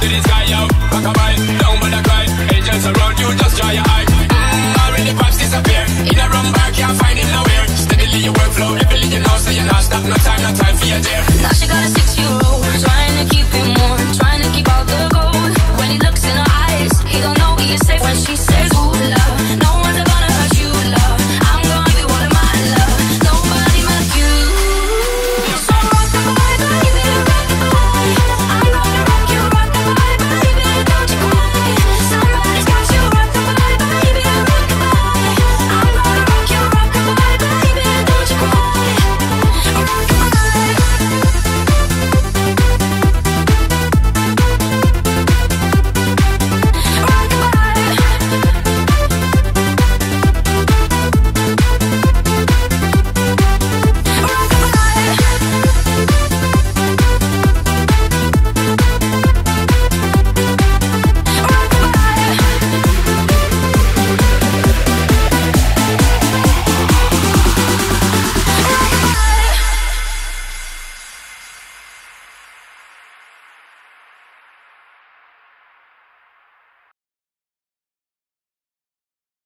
to the sky, yo. Rock a bye, don't bother cry. Angels around you, just dry your eye. Already vibes disappear. In a rum bar, can't find it nowhere. Steadily your workflow, everything you know, so you're not stop. No time for your dear. Now she got a 6 you.